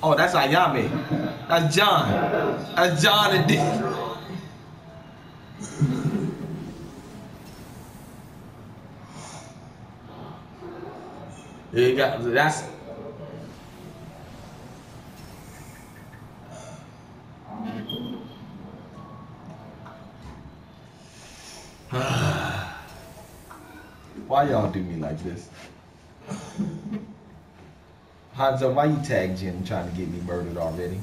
Oh, that's Ayame. That's John. That's John and Dick. You got that's. Why y'all do me like this? Hanzo, why you tag Jim trying to get me murdered already?